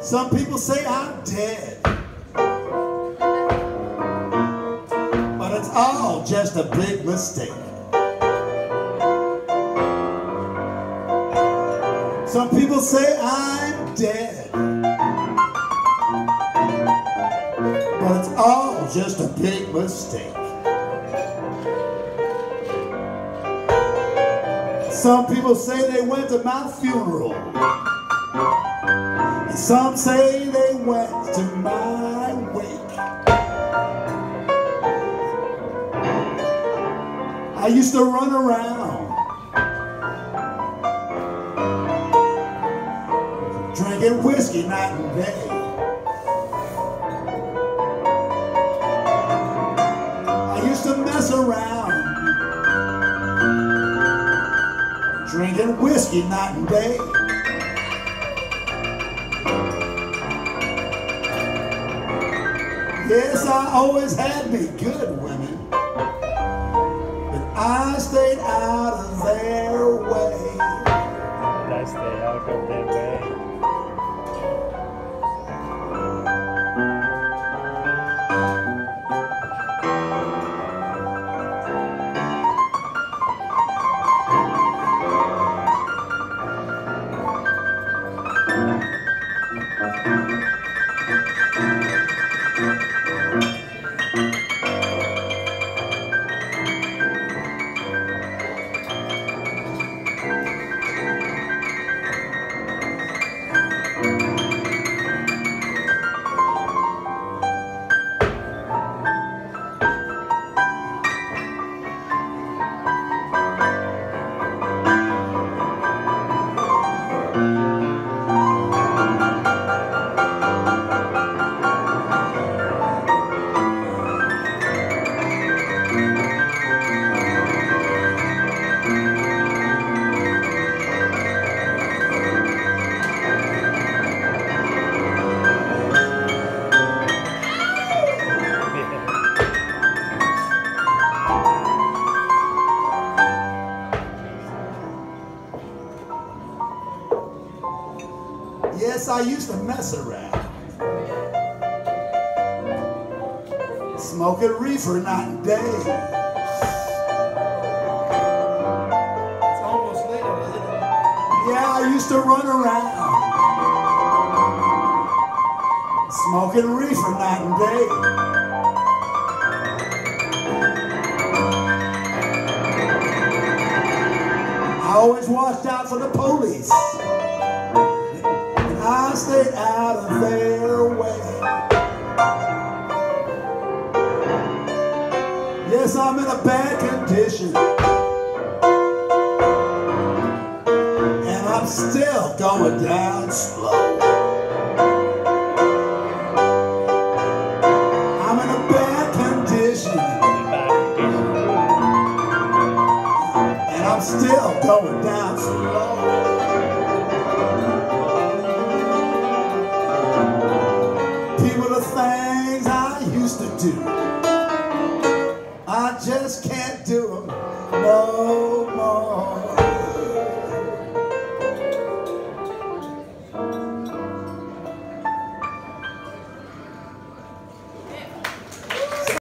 Some people say I'm dead, but it's all just a big mistake. Some people say I'm dead, but it's all just a big mistake. Some people say they went to my funeral, and some say they went to my wake. I used to run around drinking whiskey night and day. I used to mess around drinking whiskey night and day. Yes, I always had me good women, but I stayed out of their way. Did I stay out of their way? Yes, I used to mess around, smoking reefer night and day. It's almost late, isn't it? Yeah, I used to run around, smoking reefer night and day. I always watched out for the police. I stayed out of their way. Yes, I'm in a bad condition, and I'm still going down slow. I'm in a bad condition, and I'm still going down slow. The things I used to do, I just can't do them no